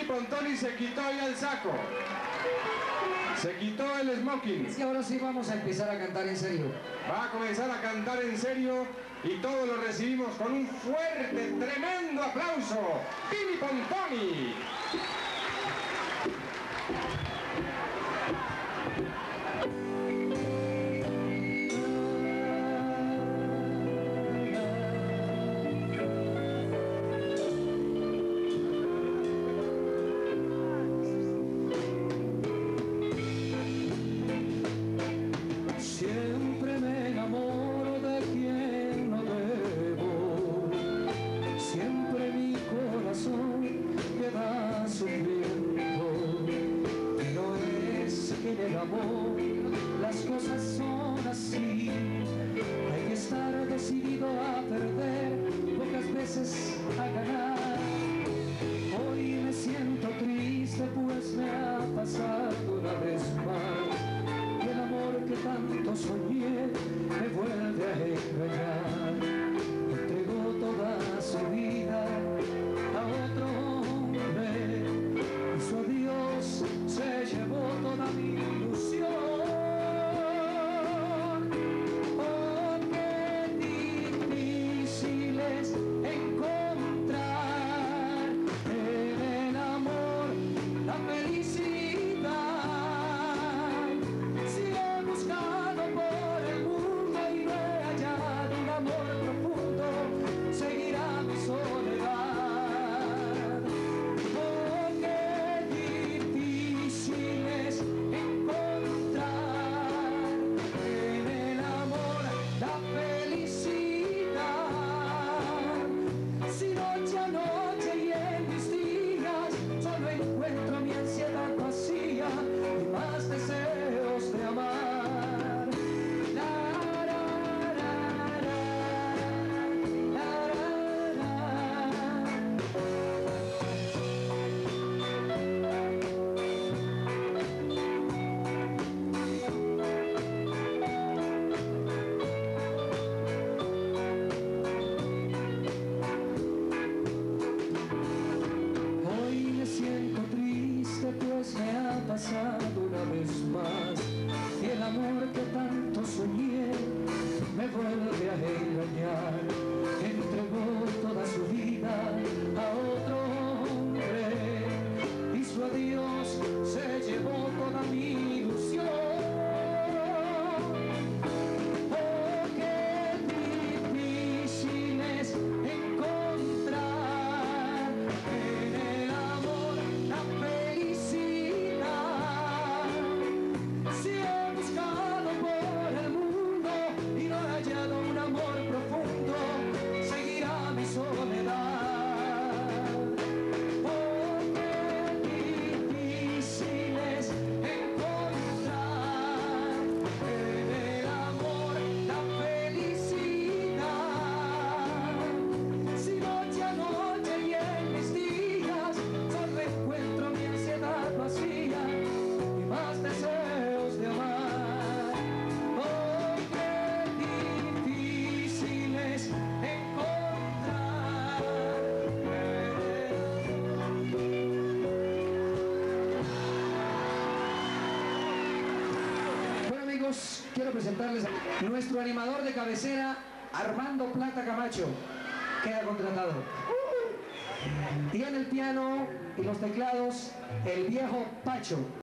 Pontoni se quitó ya el saco. Se quitó el smoking. Y ahora sí vamos a empezar a cantar en serio. Va a comenzar a cantar en serio y todos lo recibimos con un fuerte, tremendo aplauso. Pini Pontoni. Siempre me enamoro de quien no debo. Siempre mi corazón queda sufriendo. No es que en el amor las cosas son así. Hay que estar decidido a perder, pocas veces a ganar. Hoy me siento triste pues me ha pasado una vez más. El amor que tanto soñé me vuelve a engañar. Entregó toda su vida a otro hombre y su adiós se llevó toda mi ilusión. Oh, qué difícil es encontrar en el amor la felicidad. Encuentro mi ansiedad vacía y más deseos de amar. Pues me ha pasado una vez más y el amor que tanto soñé me vuelve a engañar. Entregó toda su vida a otro hombre y su adiós se llevó toda mi ilusión. Oh, qué difícil es encontrar en el amor la felicidad. Si he buscado por el mundo y no he hallado un amor profundo, seguirá mi soledad. Oh, qué difícil es encontrar en el amor la felicidad. Si noche a noche y en mis días solo encuentro mi ansiedad vacía y más deseos de amar. Oh, qué difícil es encontrar. Bueno amigos, quiero presentarles a nuestro animador de cabecera, Armando Plata Camacho. Queda contratado. Y en el piano y los teclados, el viejo Pacho.